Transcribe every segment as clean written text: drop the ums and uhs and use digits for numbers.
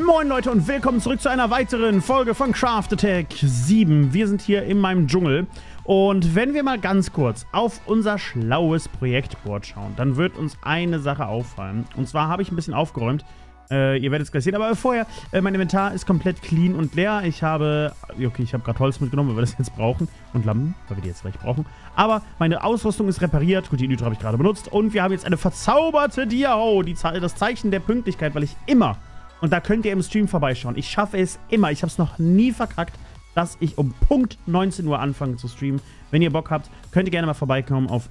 Moin Leute und willkommen zurück zu einer weiteren Folge von Craft Attack 7. Wir sind hier in meinem Dschungel und wenn wir mal ganz kurz auf unser schlaues Projektboard schauen, dann wird uns eine Sache auffallen. Und zwar habe ich ein bisschen aufgeräumt. Ihr werdet es gleich sehen, aber vorher, mein Inventar ist komplett clean und leer. Ich habe gerade Holz mitgenommen, weil wir das jetzt brauchen. Und Lampen, weil wir die jetzt gleich brauchen. Aber meine Ausrüstung ist repariert. Gut, die Nitro habe ich gerade benutzt. Und wir haben jetzt eine verzauberte Diao, das Zeichen der Pünktlichkeit, weil ich immer, und da könnt ihr im Stream vorbeischauen, ich schaffe es immer, ich habe es noch nie verkackt, dass ich um Punkt 19 Uhr anfange zu streamen. Wenn ihr Bock habt, könnt ihr gerne mal vorbeikommen auf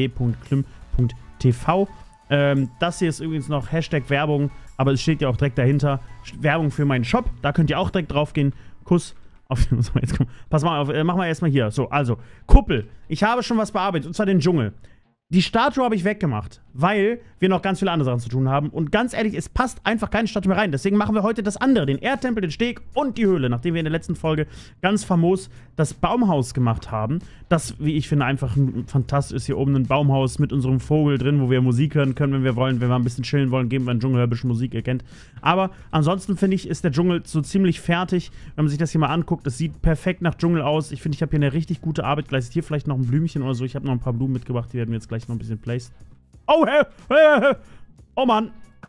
www.klym.tv. Das hier ist übrigens noch Hashtag Werbung, aber es steht ja auch direkt dahinter. Werbung für meinen Shop, da könnt ihr auch direkt drauf gehen. Kuss auf den... Pass mal auf, machen wir erstmal hier. So, also, Kuppel. Ich habe schon was bearbeitet, und zwar den Dschungel. Die Statue habe ich weggemacht, weil wir noch ganz viele andere Sachen zu tun haben. Und ganz ehrlich, es passt einfach keine Statue mehr rein. Deswegen machen wir heute das andere, den Erdtempel, den Steg und die Höhle. Nachdem wir in der letzten Folge ganz famos das Baumhaus gemacht haben. Das, wie ich finde, einfach fantastisch ist. Hier oben ein Baumhaus mit unserem Vogel drin, wo wir Musik hören können, wenn wir wollen. Wenn wir ein bisschen chillen wollen, geben wir in den Dschungel ein bisschen Musik, ihr kennt. Aber ansonsten, finde ich, ist der Dschungel so ziemlich fertig. Wenn man sich das hier mal anguckt, es sieht perfekt nach Dschungel aus. Ich finde, ich habe hier eine richtig gute Arbeit geleistet. Hier vielleicht noch ein Blümchen oder so. Ich habe noch ein paar Blumen mitgebracht, die werden wir jetzt gleich noch ein bisschen placen. Oh, oh Mann.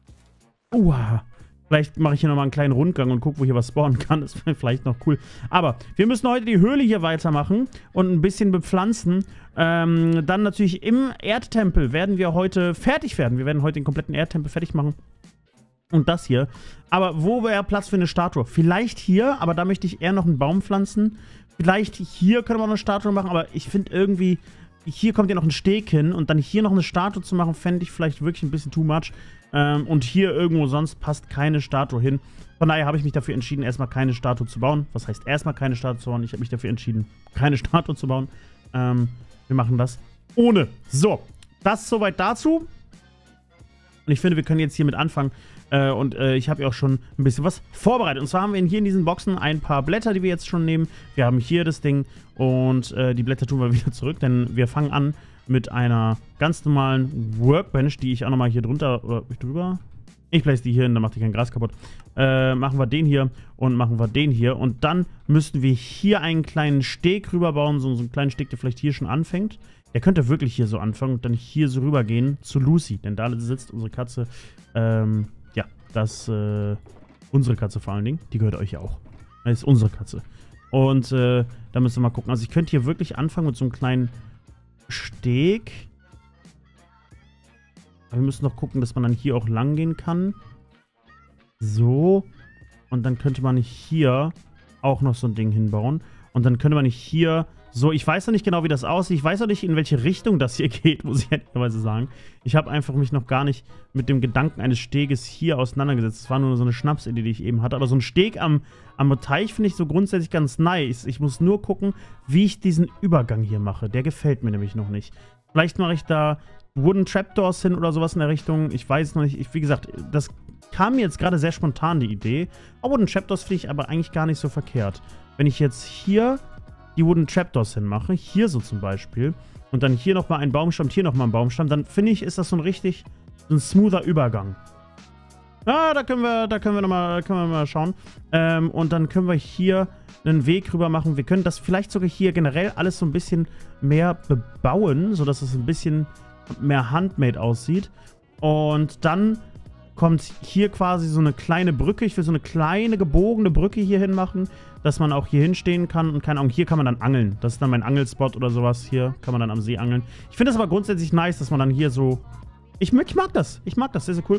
Vielleicht mache ich hier nochmal einen kleinen Rundgang und gucke, wo hier was spawnen kann. Das wäre vielleicht noch cool. Aber wir müssen heute die Höhle hier weitermachen und ein bisschen bepflanzen. Dann natürlich im Erdtempel werden wir heute fertig werden. Wir werden heute den kompletten Erdtempel fertig machen. Und das hier. Aber wo wäre Platz für eine Statue? Vielleicht hier, aber da möchte ich eher noch einen Baum pflanzen. Vielleicht hier können wir noch eine Statue machen, aber ich finde irgendwie... Hier kommt ja noch ein Steg hin und dann hier noch eine Statue zu machen, fände ich vielleicht wirklich ein bisschen too much. Und hier irgendwo sonst passt keine Statue hin. Von daher habe ich mich dafür entschieden, erstmal keine Statue zu bauen. Was heißt erstmal keine Statue zu bauen? Ich habe mich dafür entschieden, keine Statue zu bauen. Wir machen das ohne. So, das soweit dazu. Und ich finde, wir können jetzt hiermit anfangen. Ich habe ja auch schon ein bisschen was vorbereitet. Und zwar haben wir hier in diesen Boxen ein paar Blätter, die wir jetzt schon nehmen. Wir haben hier das Ding und die Blätter tun wir wieder zurück, denn wir fangen an mit einer ganz normalen Workbench, die ich auch nochmal hier drunter, drüber. Ich place die hier hin, dann macht die kein Gras kaputt. Machen wir den hier und machen wir den hier. Und dann müssten wir hier einen kleinen Steg rüberbauen, so einen kleinen Steg, der vielleicht hier schon anfängt. Der könnte wirklich hier so anfangen und dann hier so rübergehen zu Lucy, denn da sitzt unsere Katze. Unsere Katze vor allen Dingen, die gehört euch ja auch. Das ist unsere Katze. Und da müssen wir mal gucken. Also ich könnte hier wirklich anfangen mit so einem kleinen Steg. Aber wir müssen noch gucken, dass man dann hier auch lang gehen kann. So. Und dann könnte man hier auch noch so ein Ding hinbauen. Und dann könnte man hier... So, ich weiß noch nicht genau, wie das aussieht. Ich weiß noch nicht, in welche Richtung das hier geht, muss ich ehrlicherweise sagen. Ich habe einfach mich noch gar nicht mit dem Gedanken eines Steges hier auseinandergesetzt. Es war nur so eine Schnapsidee, die ich eben hatte. Aber so ein Steg am Teich finde ich so grundsätzlich ganz nice. Ich muss nur gucken, wie ich diesen Übergang hier mache. Der gefällt mir nämlich noch nicht. Vielleicht mache ich da Wooden Trapdoors hin oder sowas in der Richtung. Ich weiß es noch nicht. Wie gesagt, das kam mir jetzt gerade sehr spontan, die Idee. Aber Wooden Trapdoors finde ich aber eigentlich gar nicht so verkehrt. Wenn ich jetzt hier... die Wooden Trapdoors hinmache, hier so zum Beispiel, und dann hier nochmal einen Baumstamm, hier nochmal einen Baumstamm, dann finde ich, ist das so ein smoother Übergang. Ah, da können wir mal schauen. Und dann können wir hier einen Weg rüber machen. Wir können das vielleicht sogar hier generell alles so ein bisschen mehr bebauen, sodass es ein bisschen mehr handmade aussieht. Und dann kommt hier quasi so eine kleine Brücke. Ich will so eine kleine gebogene Brücke hier hin machen, dass man auch hier hinstehen kann. Und keine Ahnung, hier kann man dann angeln. Das ist dann mein Angelspot oder sowas. Hier kann man dann am See angeln. Ich finde das aber grundsätzlich nice, dass man dann hier so... Ich mag das. Ich mag das. Sehr, sehr cool.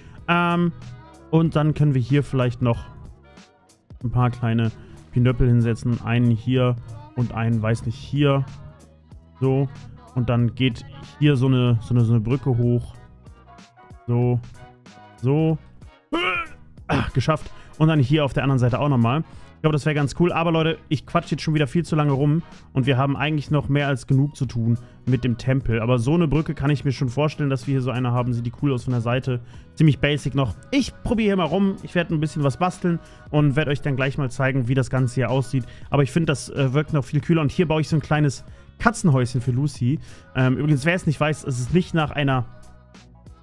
Und dann können wir hier vielleicht noch ein paar kleine Pinöppel hinsetzen. Einen hier und einen, weiß nicht, hier. So. Und dann geht hier so eine Brücke hoch. So. So. Ach, geschafft. Und dann hier auf der anderen Seite auch nochmal. Ich glaube, das wäre ganz cool. Aber Leute, ich quatsche jetzt schon wieder viel zu lange rum. Und wir haben eigentlich noch mehr als genug zu tun mit dem Tempel. Aber so eine Brücke kann ich mir schon vorstellen, dass wir hier so eine haben. Sieht die cool aus von der Seite. Ziemlich basic noch. Ich probiere hier mal rum. Ich werde ein bisschen was basteln. Und werde euch dann gleich mal zeigen, wie das Ganze hier aussieht. Aber ich finde, das wirkt noch viel kühler. Und hier baue ich so ein kleines Katzenhäuschen für Lucy. Übrigens, wer es nicht weiß, es ist nicht nach einer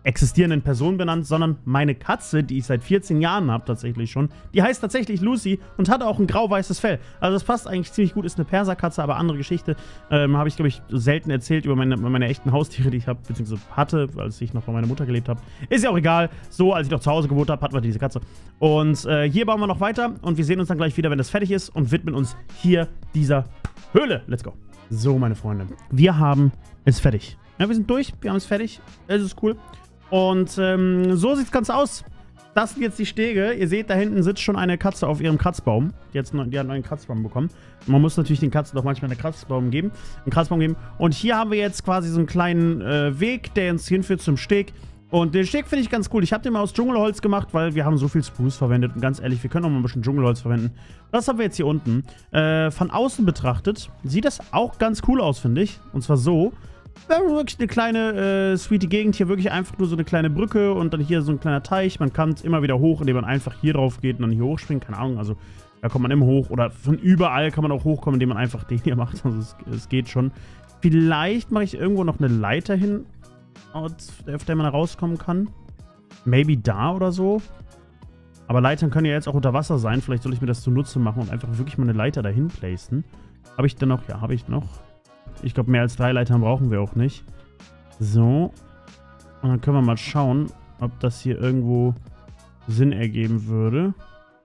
existierenden Person benannt, sondern meine Katze, die ich seit 14 Jahren habe tatsächlich schon, die heißt tatsächlich Lucy und hat auch ein grau-weißes Fell. Also das passt eigentlich ziemlich gut, ist eine Perserkatze, aber andere Geschichte. Habe ich, glaube ich, selten erzählt über meine echten Haustiere, die ich habe, beziehungsweise hatte, als ich noch bei meiner Mutter gelebt habe. Ist ja auch egal. So, als ich noch zu Hause gewohnt habe, hatten wir diese Katze. Und hier bauen wir noch weiter und wir sehen uns dann gleich wieder, wenn das fertig ist und widmen uns hier dieser Höhle. Let's go. So, meine Freunde, wir haben es fertig. Ja, wir sind durch, wir haben es fertig. Es ist cool. Und so sieht es ganz aus. Das sind jetzt die Stege. Ihr seht, da hinten sitzt schon eine Katze auf ihrem Kratzbaum. Die hat einen neuen Kratzbaum bekommen. Man muss natürlich den Katzen doch manchmal einen Kratzbaum geben. Und hier haben wir jetzt quasi so einen kleinen Weg, der uns hinführt zum Steg. Und den Steg finde ich ganz cool. Ich habe den mal aus Dschungelholz gemacht, weil wir haben so viel Spruce verwendet. Und ganz ehrlich, wir können auch mal ein bisschen Dschungelholz verwenden. Das haben wir jetzt hier unten. Von außen betrachtet sieht das auch ganz cool aus, finde ich. Und zwar so. Wir haben wirklich eine kleine, sweetie Gegend. Hier wirklich einfach nur so eine kleine Brücke und dann hier so ein kleiner Teich. Man kann immer wieder hoch, indem man einfach hier drauf geht und dann hier hochspringt. Keine Ahnung, also da kommt man immer hoch. Oder von überall kann man auch hochkommen, indem man einfach den hier macht. Also es geht schon. Vielleicht mache ich irgendwo noch eine Leiter hin, auf der man da rauskommen kann. Maybe da oder so. Aber Leitern können ja jetzt auch unter Wasser sein. Vielleicht soll ich mir das zunutze machen und einfach wirklich mal eine Leiter dahin placen. Habe ich denn noch? Ja, habe ich noch. Ich glaube, mehr als 3 Leitern brauchen wir auch nicht. So. Und dann können wir mal schauen, ob das hier irgendwo Sinn ergeben würde.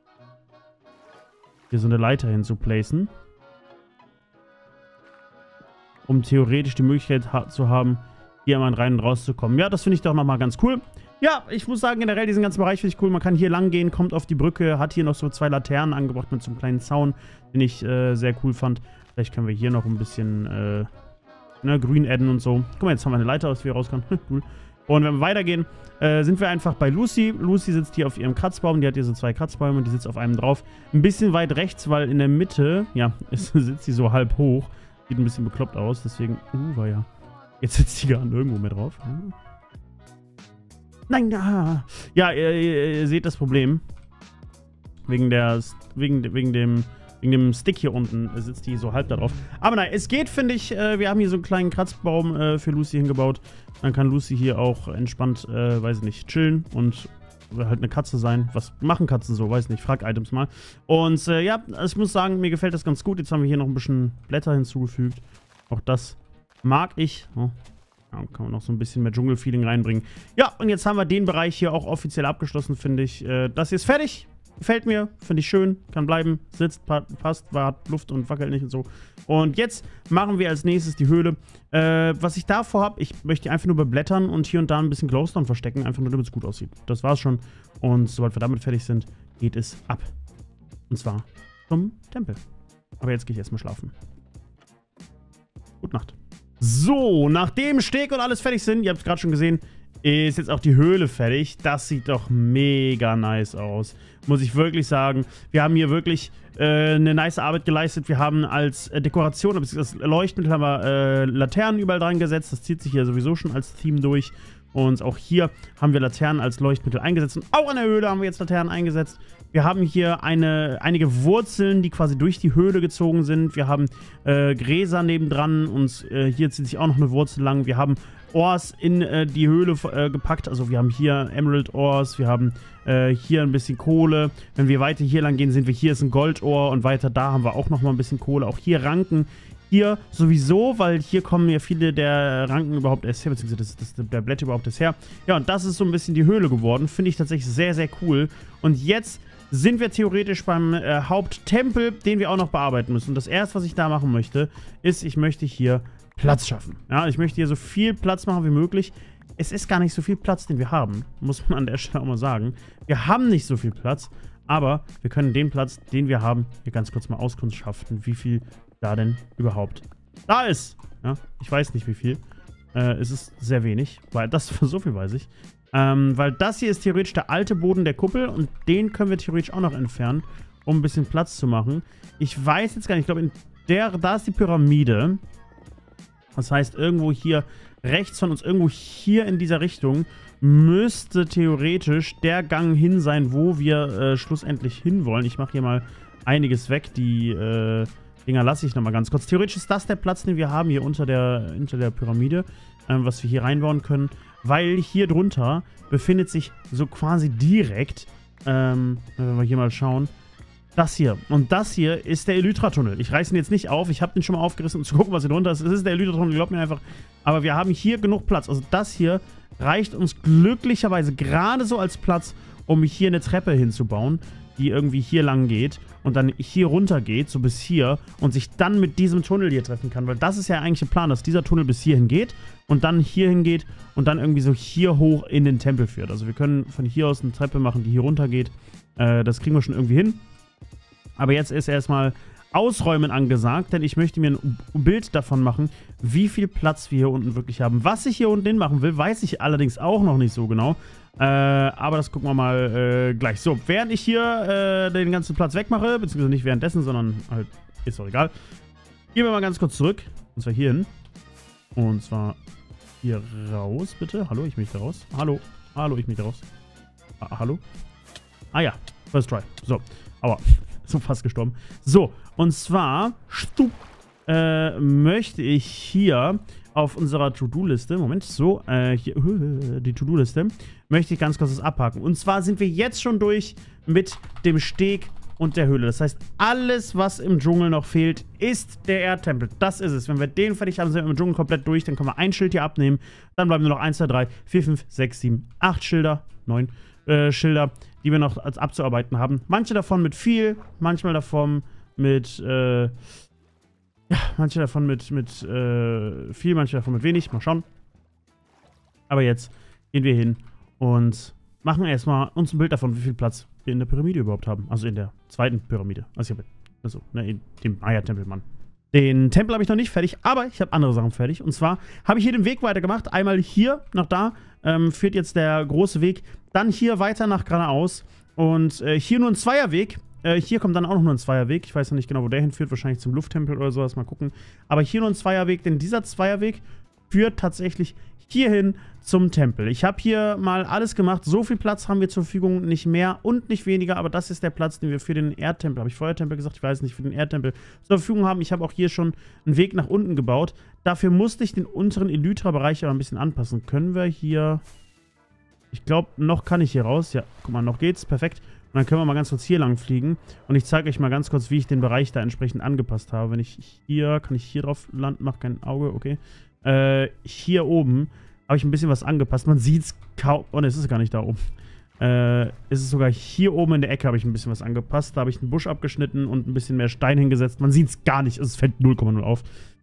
Hier so eine Leiter hinzuplacen. Um theoretisch die Möglichkeit zu haben, hier mal rein und rauszukommen. Ja, das finde ich doch nochmal ganz cool. Ja, ich muss sagen, generell diesen ganzen Bereich finde ich cool. Man kann hier lang gehen, kommt auf die Brücke, hat hier noch so 2 Laternen angebracht mit so einem kleinen Zaun, den ich sehr cool fand. Vielleicht können wir hier noch ein bisschen grün adden und so. Guck mal, jetzt haben wir eine Leiter, aus der wir raus können. Cool. Und wenn wir weitergehen, sind wir einfach bei Lucy. Lucy sitzt hier auf ihrem Kratzbaum. Die hat hier so 2 Kratzbäume und die sitzt auf einem drauf. Ein bisschen weit rechts, weil in der Mitte, ja, sitzt sie so halb hoch. Sieht ein bisschen bekloppt aus, deswegen, war ja. Jetzt sitzt sie gar irgendwo mehr drauf. Nein, ja, ihr seht das Problem. Wegen dem Stick hier unten sitzt die so halb da drauf. Aber nein, es geht, finde ich. Wir haben hier so einen kleinen Kratzbaum für Lucy hingebaut. Dann kann Lucy hier auch entspannt, weiß ich nicht, chillen und halt eine Katze sein. Was machen Katzen so? Weiß nicht, frag Items mal. Und ja, ich muss sagen, mir gefällt das ganz gut. Jetzt haben wir hier noch ein bisschen Blätter hinzugefügt. Auch das mag ich. Oh. Ja, kann man noch so ein bisschen mehr Dschungelfeeling reinbringen. Ja, und jetzt haben wir den Bereich hier auch offiziell abgeschlossen, finde ich. Das hier ist fertig. Gefällt mir, finde ich schön, kann bleiben, sitzt, passt, hat Luft und wackelt nicht und so. Und jetzt machen wir als nächstes die Höhle. Was ich davor habe, ich möchte einfach nur beblättern und hier und da ein bisschen Glowstone verstecken, einfach nur damit es gut aussieht. Das war's schon. Und sobald wir damit fertig sind, geht es ab. Und zwar zum Tempel. Aber jetzt gehe ich erstmal schlafen. Gute Nacht. So, nachdem Steg und alles fertig sind, ihr habt es gerade schon gesehen, ist jetzt auch die Höhle fertig. Das sieht doch mega nice aus. Muss ich wirklich sagen. Wir haben hier wirklich eine nice Arbeit geleistet. Wir haben als Dekoration, das Leuchtmittel haben wir Laternen überall dran gesetzt. Das zieht sich hier sowieso schon als Theme durch. Und auch hier haben wir Laternen als Leuchtmittel eingesetzt. Und auch an der Höhle haben wir jetzt Laternen eingesetzt. Wir haben hier einige Wurzeln, die quasi durch die Höhle gezogen sind. Wir haben Gräser nebendran und hier zieht sich auch noch eine Wurzel lang. Wir haben Ores in die Höhle gepackt. Also wir haben hier Emerald Ores, wir haben hier ein bisschen Kohle. Wenn wir weiter hier lang gehen, sind wir hier ist ein Goldohr und weiter da haben wir auch noch mal ein bisschen Kohle. Auch hier Ranken. Hier sowieso, weil hier kommen ja viele der Ranken überhaupt erst her, beziehungsweise der Blätter überhaupt erst her. Ja, und das ist so ein bisschen die Höhle geworden. Finde ich tatsächlich sehr, sehr cool. Und jetzt sind wir theoretisch beim Haupttempel, den wir auch noch bearbeiten müssen. Und das erste, was ich da machen möchte, ist, ich möchte hier Platz schaffen. Ja, ich möchte hier so viel Platz machen wie möglich. Es ist gar nicht so viel Platz, den wir haben, muss man an der Stelle auch mal sagen. Wir haben nicht so viel Platz, aber wir können den Platz, den wir haben, hier ganz kurz mal auskundschaften, wie viel da denn überhaupt da ist. Ja, ich weiß nicht, wie viel. Es ist sehr wenig, weil das so viel weiß ich. Weil das hier ist theoretisch der alte Boden der Kuppel und den können wir theoretisch auch noch entfernen, um ein bisschen Platz zu machen. Ich weiß jetzt gar nicht, ich glaube, da ist die Pyramide. Das heißt, irgendwo hier rechts von uns, irgendwo hier in dieser Richtung, müsste theoretisch der Gang hin sein, wo wir schlussendlich hinwollen. Ich mache hier mal einiges weg. Die Dinger lasse ich nochmal ganz kurz. Theoretisch ist das der Platz, den wir haben hier unter der Pyramide, was wir hier reinbauen können. weil hier drunter befindet sich so quasi direkt, wenn wir hier mal schauen, das hier. Und das hier ist der Elytra-Tunnel. Ich reiße ihn jetzt nicht auf. Ich habe den schon mal aufgerissen, um zu gucken, was hier drunter ist. Es ist der Elytra-Tunnel, glaubt mir einfach. Aber wir haben hier genug Platz. Also das hier reicht uns glücklicherweise gerade so als Platz, um hier eine Treppe hinzubauen, die irgendwie hier lang geht und dann hier runter geht, so bis hier, und sich dann mit diesem Tunnel hier treffen kann. Weil das ist ja eigentlich der Plan, dass dieser Tunnel bis hierhin geht und dann hierhin geht und dann irgendwie so hier hoch in den Tempel führt. Also wir können von hier aus eine Treppe machen, die hier runter geht. Das kriegen wir schon irgendwie hin. Aber jetzt ist erstmal Ausräumen angesagt, denn ich möchte mir ein Bild davon machen, wie viel Platz wir hier unten wirklich haben. Was ich hier unten hin machen will, weiß ich allerdings auch noch nicht so genau. Aber das gucken wir mal gleich. So, während ich hier den ganzen Platz wegmache, beziehungsweise nicht währenddessen, sondern halt, ist doch egal. Gehen wir mal ganz kurz zurück. Und zwar hier hin. Und zwar hier raus, bitte. Hallo, ich möchte raus. Hallo. Hallo, ich möchte raus. Hallo? Ah ja, first try. So, aber so fast gestorben. So, und zwar möchte ich hier auf unserer To-Do-Liste, Moment, so, hier, die To-Do-Liste, möchte ich ganz kurz das abhaken. Und zwar sind wir jetzt schon durch mit dem Steg und der Höhle. Das heißt, alles, was im Dschungel noch fehlt, ist der Erdtempel. Das ist es. Wenn wir den fertig haben, sind wir im Dschungel komplett durch. Dann können wir ein Schild hier abnehmen. Dann bleiben nur noch 1, 2, 3, 4, 5, 6, 7, 8 Schilder, 9 Schilder, die wir noch als abzuarbeiten haben. Manche davon mit viel, manchmal davon mit, viel, manche davon mit wenig. Mal schauen. Aber jetzt gehen wir hin und machen erstmal uns ein Bild davon, wie viel Platz wir in der Pyramide überhaupt haben. Also in der zweiten Pyramide. Also in dem Maya-Tempel, Mann. Den Tempel habe ich noch nicht fertig, aber ich habe andere Sachen fertig. Und zwar habe ich hier den Weg weitergemacht. Einmal hier nach da führt jetzt der große Weg. Dann hier weiter nach geradeaus. Und hier nur ein Zweierweg. Hier kommt dann auch noch nur ein Zweierweg. Ich weiß noch nicht genau, wo der hinführt. Wahrscheinlich zum Lufttempel oder sowas. Mal gucken. Aber hier nur ein Zweierweg, denn dieser Zweierweg führt tatsächlich hierhin zum Tempel. Ich habe hier mal alles gemacht. So viel Platz haben wir zur Verfügung. Nicht mehr und nicht weniger. Aber das ist der Platz, den wir für den Erdtempel, habe ich Feuertempel gesagt? Ich weiß nicht, für den Erdtempel zur Verfügung haben. Ich habe auch hier schon einen Weg nach unten gebaut. Dafür musste ich den unteren Elytra-Bereich aber ein bisschen anpassen. Können wir hier... Ich glaube, noch kann ich hier raus. Ja, guck mal, noch geht's. Perfekt. Und dann können wir mal ganz kurz hier lang fliegen. Und ich zeige euch mal ganz kurz, wie ich den Bereich da entsprechend angepasst habe. Wenn ich hier... Kann ich hier drauf landen? Macht kein Auge. Okay. Hier oben habe ich ein bisschen was angepasst. Man sieht es kaum. Oh ne, es ist gar nicht da oben. Es ist sogar hier oben in der Ecke habe ich ein bisschen was angepasst. Da habe ich einen Busch abgeschnitten und ein bisschen mehr Stein hingesetzt. Man sieht es gar nicht. Es fällt 0,0 auf.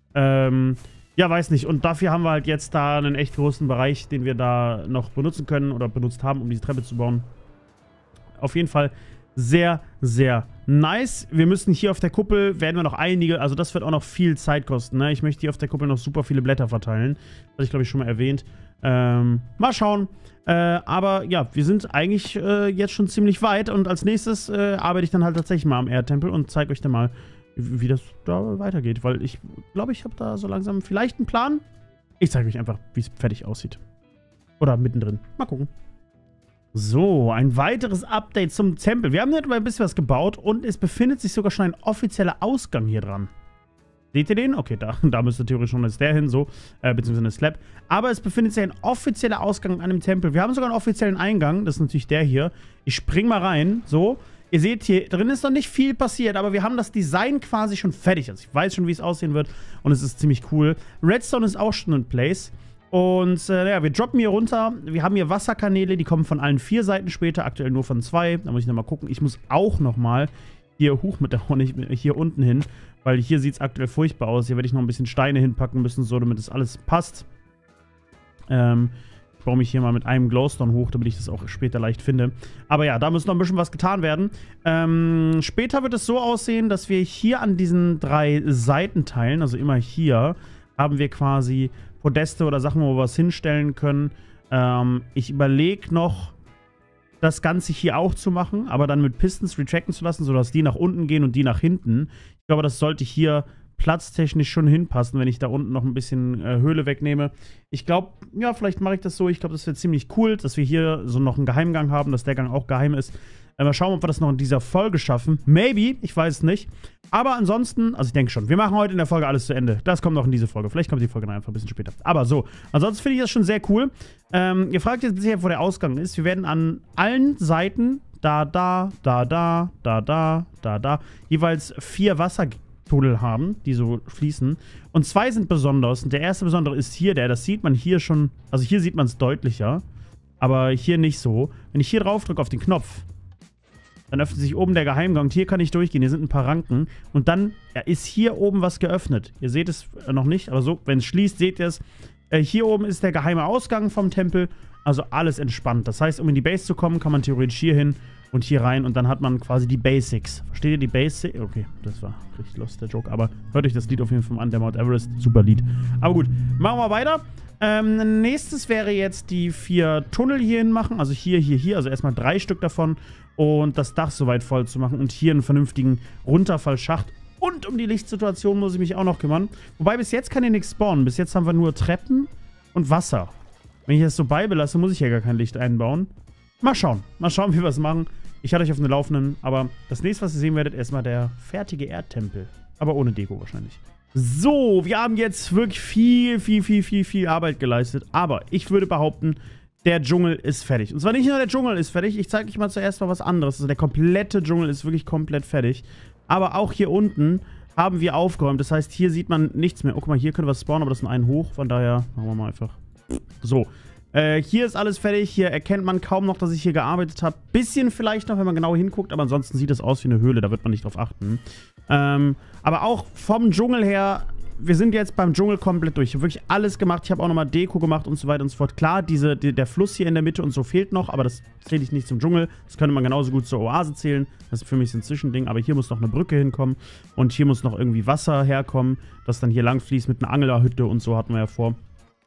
Ja, weiß nicht. Und dafür haben wir halt jetzt da einen echt großen Bereich, den wir da noch benutzen können oder benutzt haben, um diese Treppe zu bauen. Auf jeden Fall sehr, sehr nice. Wir müssen hier auf der Kuppel, werden wir noch einige, also das wird auch noch viel Zeit kosten, ne? Ich möchte hier auf der Kuppel noch super viele Blätter verteilen. Das hatte ich, glaube ich, schon mal erwähnt. Mal schauen. Aber ja, wir sind eigentlich jetzt schon ziemlich weit und als nächstes arbeite ich dann halt tatsächlich mal am Erdtempel und zeige euch dann mal, wie das da weitergeht, weil ich glaube, ich habe da so langsam vielleicht einen Plan. Ich zeige euch einfach, wie es fertig aussieht. Oder mittendrin. Mal gucken. So, ein weiteres Update zum Tempel. Wir haben hier ein bisschen was gebaut und es befindet sich sogar schon ein offizieller Ausgang hier dran. Seht ihr den? Okay, da müsste theoretisch schon der hin, so, beziehungsweise eine Slab. Aber es befindet sich ein offizieller Ausgang an dem Tempel. Wir haben sogar einen offiziellen Eingang, das ist natürlich der hier. Ich spring mal rein, so. Ihr seht, hier drin ist noch nicht viel passiert, aber wir haben das Design quasi schon fertig. Also ich weiß schon, wie es aussehen wird und es ist ziemlich cool. Redstone ist auch schon in place. Und ja, wir droppen hier runter. Wir haben hier Wasserkanäle, die kommen von allen 4 Seiten später, aktuell nur von 2. Da muss ich nochmal gucken. Ich muss auch nochmal hier hoch mit der Honig, hier unten hin, weil hier sieht es aktuell furchtbar aus. Hier werde ich noch ein bisschen Steine hinpacken müssen, so damit das alles passt. Ich baue mich hier mal mit einem Glowstone hoch, damit ich das auch später leicht finde. Aber ja, da muss noch ein bisschen was getan werden. Später wird es so aussehen, dass wir hier an diesen 3 Seitenteilen, also immer hier, haben wir quasi Podeste oder Sachen, wo wir was hinstellen können. Ich überlege noch, das Ganze hier auch zu machen, aber dann mit Pistons retracten zu lassen, sodass die nach unten gehen und die nach hinten. Ich glaube, das sollte hier platztechnisch schon hinpassen, wenn ich da unten noch ein bisschen Höhle wegnehme. Ich glaube, ja, vielleicht mache ich das so. Ich glaube, das wäre ziemlich cool, dass wir hier so noch einen Geheimgang haben, dass der Gang auch geheim ist. Mal schauen, ob wir das noch in dieser Folge schaffen. Maybe, ich weiß es nicht. Aber ansonsten, also ich denke schon, wir machen heute in der Folge alles zu Ende. Das kommt noch in diese Folge. Vielleicht kommt die Folge noch einfach ein bisschen später. Aber so, ansonsten finde ich das schon sehr cool. Ihr fragt jetzt bisher, wo der Ausgang ist. Wir werden an allen Seiten, jeweils 4 Wassertunnel haben, die so fließen. Und 2 sind besonders. Und der erste besondere ist hier, das sieht man hier schon, also hier sieht man es deutlicher. Aber hier nicht so. Wenn ich hier drauf drücke auf den Knopf, dann öffnet sich oben der Geheimgang. Und hier kann ich durchgehen. Hier sind ein paar Ranken. Und dann ist hier oben was geöffnet. Ihr seht es noch nicht, aber so, wenn es schließt, seht ihr es. Hier oben ist der geheime Ausgang vom Tempel. Also alles entspannt. Das heißt, um in die Base zu kommen, kann man theoretisch hier hin und hier rein. Und dann hat man quasi die Basics. Versteht ihr die Basics? Okay, das war richtig lost, der Joke. Aber hört euch das Lied auf jeden Fall an. Der Mount Everest, super Lied. Aber gut, machen wir weiter. Nächstes wäre jetzt die 4 Tunnel hierhin machen. Also hier. Also erstmal 3 Stück davon. Und das Dach soweit voll zu machen. Und hier einen vernünftigen Runterfallschacht. Und um die Lichtsituation muss ich mich auch noch kümmern. Wobei bis jetzt kann hier nichts spawnen. Bis jetzt haben wir nur Treppen und Wasser. Wenn ich das so beibelasse, muss ich ja gar kein Licht einbauen. Mal schauen, wie wir es machen. Ich halte euch auf den Laufenden. Aber das nächste, was ihr sehen werdet, erstmal der fertige Erdtempel. Aber ohne Deko wahrscheinlich. So, wir haben jetzt wirklich viel Arbeit geleistet. Aber ich würde behaupten, der Dschungel ist fertig. Und zwar nicht nur der Dschungel ist fertig. Ich zeige euch mal zuerst mal was anderes. Also der komplette Dschungel ist wirklich komplett fertig. Aber auch hier unten haben wir aufgeräumt. Das heißt, hier sieht man nichts mehr. Oh, guck mal, hier können wir spawnen, aber das ist ein hoch. Von daher machen wir mal einfach. So. Hier ist alles fertig. Hier erkennt man kaum noch, dass ich hier gearbeitet habe. Bisschen vielleicht noch, wenn man genau hinguckt. Aber ansonsten sieht es aus wie eine Höhle. Da wird man nicht drauf achten. Aber auch vom Dschungel her, wir sind jetzt beim Dschungel komplett durch. Ich habe wirklich alles gemacht. Ich habe auch nochmal Deko gemacht und so weiter und so fort. Klar, der Fluss hier in der Mitte und so fehlt noch, aber das zähle ich nicht zum Dschungel. Das könnte man genauso gut zur Oase zählen. Das ist für mich so ein Zwischending. Aber hier muss noch eine Brücke hinkommen und hier muss noch irgendwie Wasser herkommen, das dann hier lang fließt mit einer Anglerhütte und so hatten wir ja vor.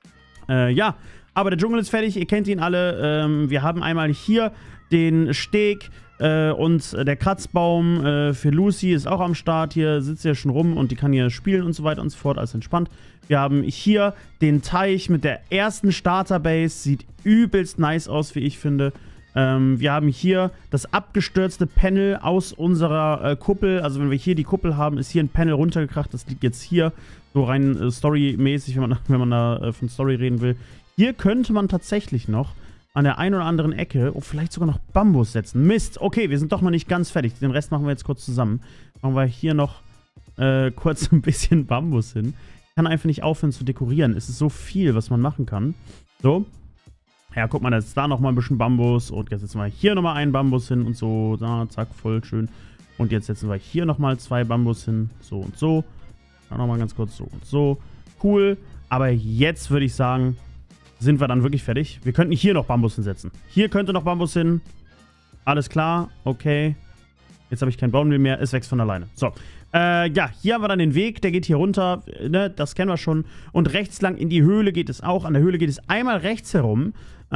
Ja, aber der Dschungel ist fertig. Ihr kennt ihn alle. Wir haben einmal hier den Steg und der Kratzbaum für Lucy ist auch am Start. Hier sitzt ja schon rum und die kann hier spielen und so weiter und so fort. Alles entspannt. Wir haben hier den Teich mit der ersten Starterbase. Sieht übelst nice aus, wie ich finde. Wir haben hier das abgestürzte Panel aus unserer Kuppel. Also wenn wir hier die Kuppel haben, ist hier ein Panel runtergekracht. Das liegt jetzt hier so rein storymäßig, wenn man da von Story reden will. Hier könnte man tatsächlich noch an der einen oder anderen Ecke, vielleicht sogar noch Bambus setzen. Mist, okay, wir sind doch noch nicht ganz fertig. Den Rest machen wir jetzt kurz zusammen. Machen wir hier noch kurz ein bisschen Bambus hin. Ich kann einfach nicht aufhören zu dekorieren. Es ist so viel, was man machen kann. So. Ja, guck mal, da ist da nochmal ein bisschen Bambus. Und jetzt setzen wir hier nochmal einen Bambus hin und so. Da, zack, voll schön. Und jetzt setzen wir hier nochmal 2 Bambus hin. So und so. Dann nochmal ganz kurz so und so. Cool. Aber jetzt würde ich sagen, sind wir dann wirklich fertig. Wir könnten hier noch Bambus hinsetzen. Hier könnte noch Bambus hin. Alles klar. Okay. Jetzt habe ich kein Baummehl mehr. Es wächst von alleine. So. Ja, hier haben wir dann den Weg. Der geht hier runter. Ne, das kennen wir schon. Und rechts lang in die Höhle geht es auch. An der Höhle geht es einmal rechts herum.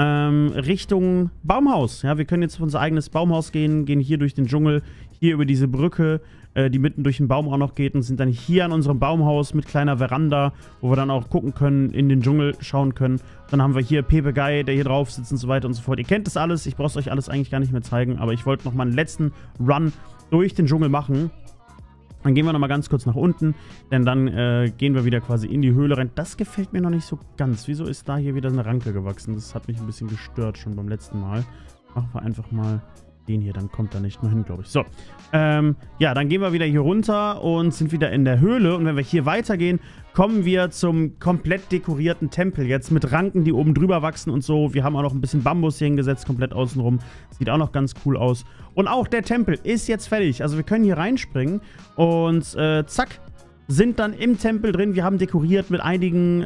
Richtung Baumhaus. Ja, wir können jetzt auf unser eigenes Baumhaus gehen. Gehen hier durch den Dschungel. Hier über diese Brücke, die mitten durch den Baum auch noch geht. Und sind dann hier an unserem Baumhaus mit kleiner Veranda, wo wir dann auch gucken können, in den Dschungel schauen können. Dann haben wir hier Pepe Guy, der hier drauf sitzt und so weiter und so fort. Ihr kennt das alles. Ich brauche es euch alles eigentlich gar nicht mehr zeigen. Aber ich wollte noch mal einen letzten Run durch den Dschungel machen. Dann gehen wir nochmal ganz kurz nach unten, denn dann gehen wir wieder quasi in die Höhle rein. Das gefällt mir noch nicht so ganz. Wieso ist da hier wieder eine Ranke gewachsen? Das hat mich ein bisschen gestört schon beim letzten Mal. Machen wir einfach mal den hier, dann kommt da nicht mehr hin, glaube ich. So, ja, dann gehen wir wieder hier runter und sind wieder in der Höhle. Und wenn wir hier weitergehen, kommen wir zum komplett dekorierten Tempel. Jetzt mit Ranken, die oben drüber wachsen und so. Wir haben auch noch ein bisschen Bambus hier hingesetzt, komplett außenrum. Sieht auch noch ganz cool aus. Und auch der Tempel ist jetzt fertig. Also wir können hier reinspringen und zack, sind dann im Tempel drin. Wir haben dekoriert mit einigen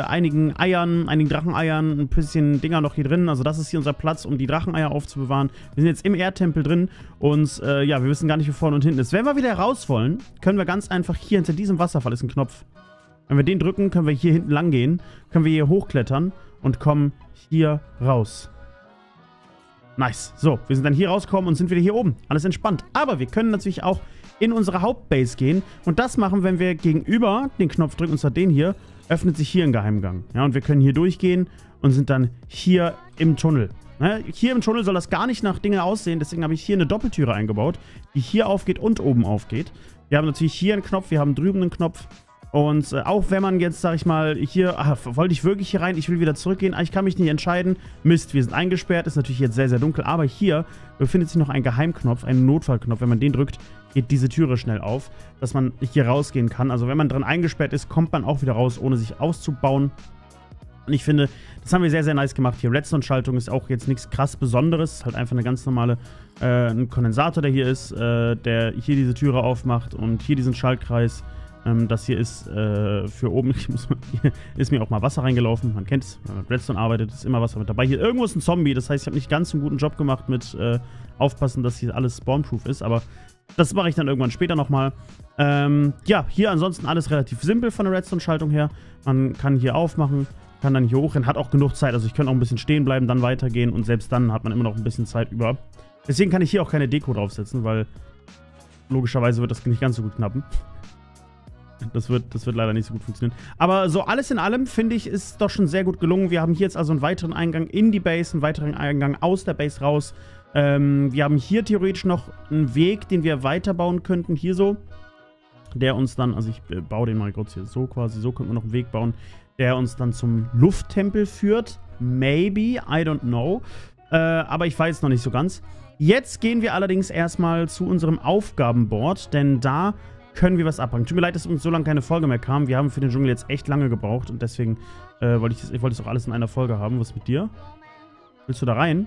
Eiern, einigen Dracheneiern, ein bisschen Dinger noch hier drin. Also das ist hier unser Platz, um die Dracheneier aufzubewahren. Wir sind jetzt im Erdtempel drin und ja, wir wissen gar nicht, wo vorne und hinten ist. Wenn wir wieder raus wollen, können wir ganz einfach hier hinter diesem Wasserfall ist ein Knopf. Wenn wir den drücken, können wir hier hinten lang gehen, können wir hier hochklettern und kommen hier raus. Nice. So, wir sind dann hier rausgekommen und sind wieder hier oben. Alles entspannt. Aber wir können natürlich auch in unsere Hauptbase gehen. Und das machen, wenn wir gegenüber den Knopf drücken, und zwar den hier, öffnet sich hier ein Geheimgang. Ja, und wir können hier durchgehen und sind dann hier im Tunnel. Ne? Hier im Tunnel soll das gar nicht nach Dinge aussehen, deswegen habe ich hier eine Doppeltüre eingebaut, die hier aufgeht und oben aufgeht. Wir haben natürlich hier einen Knopf, wir haben drüben einen Knopf. Und auch wenn man jetzt, sag ich mal, hier, wollte ich wirklich hier rein, ich will wieder zurückgehen, ich kann mich nicht entscheiden. Mist, wir sind eingesperrt, ist natürlich jetzt sehr, sehr dunkel, aber hier befindet sich noch ein Geheimknopf, ein Notfallknopf. Wenn man den drückt, geht diese Türe schnell auf, dass man hier rausgehen kann. Also wenn man drin eingesperrt ist, kommt man auch wieder raus, ohne sich auszubauen. Und ich finde, das haben wir sehr, sehr nice gemacht hier. Redstone-Schaltung ist auch jetzt nichts krass Besonderes. Ist halt einfach eine ganz normale, ein Kondensator, der hier ist, der hier diese Türe aufmacht und hier diesen Schaltkreis. Das hier ist für oben, hier ist mir auch mal Wasser reingelaufen. Man kennt es, wenn man mit Redstone arbeitet, ist immer Wasser mit dabei. Hier irgendwo ist ein Zombie, das heißt, ich habe nicht ganz einen guten Job gemacht mit aufpassen, dass hier alles spawnproof ist, aber das mache ich dann irgendwann später nochmal. Ja, hier ansonsten alles relativ simpel von der Redstone-Schaltung her. Man kann hier aufmachen, kann dann hier hochrennen, hat auch genug Zeit, also ich könnte auch ein bisschen stehen bleiben, dann weitergehen und selbst dann hat man immer noch ein bisschen Zeit über. Deswegen kann ich hier auch keine Deko draufsetzen, weil logischerweise wird das nicht ganz so gut knappen. Das wird leider nicht so gut funktionieren. Aber so alles in allem, finde ich, ist doch schon sehr gut gelungen. Wir haben hier jetzt also einen weiteren Eingang in die Base, einen weiteren Eingang aus der Base raus. Wir haben hier theoretisch noch einen Weg, den wir weiterbauen könnten. Hier so. Der uns dann, also ich baue den mal kurz hier so quasi, so könnten wir noch einen Weg bauen, der uns dann zum Lufttempel führt. Maybe, I don't know. Aber ich weiß noch nicht so ganz. Jetzt gehen wir allerdings erstmal zu unserem Aufgabenboard, denn da können wir was abhaken. Tut mir leid, dass uns so lange keine Folge mehr kam. Wir haben für den Dschungel jetzt echt lange gebraucht und deswegen wollte ich das auch alles in einer Folge haben. Was ist mit dir? Willst du da rein?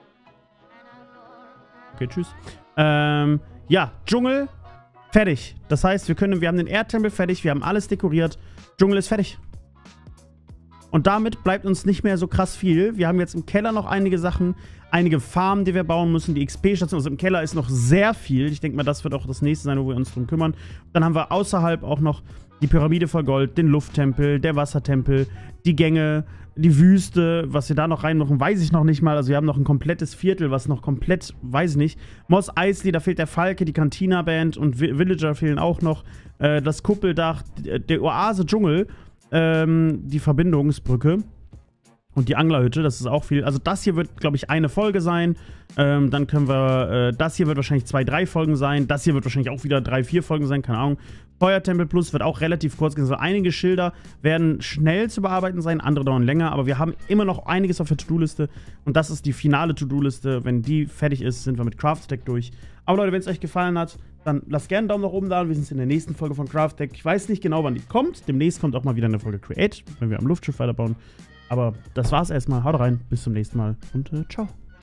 Okay, tschüss. Ja, Dschungel, fertig. Das heißt, wir haben den Erdtempel fertig, wir haben alles dekoriert. Dschungel ist fertig. Und damit bleibt uns nicht mehr so krass viel. Wir haben jetzt im Keller noch einige Sachen, einige Farmen, die wir bauen müssen, die XP-Station. Also im Keller ist noch sehr viel. Ich denke mal, das wird auch das nächste sein, wo wir uns drum kümmern. Dann haben wir außerhalb auch noch die Pyramide voll Gold, den Lufttempel, der Wassertempel, die Gänge, die Wüste. Was wir da noch reinmachen, weiß ich noch nicht mal. Also wir haben noch ein komplettes Viertel, was noch komplett, weiß ich nicht. Mos Eisley, da fehlt der Falke, die Cantina-Band und Villager fehlen auch noch. Das Kuppeldach, der Oase-Dschungel. Die Verbindungsbrücke und die Anglerhütte, das ist auch viel. Also das hier wird, glaube ich, eine Folge sein. Dann können wir, das hier wird wahrscheinlich 2, 3 Folgen sein. Das hier wird wahrscheinlich auch wieder 3, 4 Folgen sein, keine Ahnung. Feuertempel Plus wird auch relativ kurz gehen. Also einige Schilder werden schnell zu bearbeiten sein, andere dauern länger. Aber wir haben immer noch einiges auf der To-Do-Liste. Und das ist die finale To-Do-Liste. Wenn die fertig ist, sind wir mit Craft-Tech durch. Aber Leute, wenn es euch gefallen hat, dann lasst gerne einen Daumen nach oben da. Wir sehen uns in der nächsten Folge von Craft-Tech. Ich weiß nicht genau, wann die kommt. Demnächst kommt auch mal wieder eine Folge Create, wenn wir am Luftschiff weiterbauen. Aber das war's erstmal. Haut rein, bis zum nächsten Mal und ciao.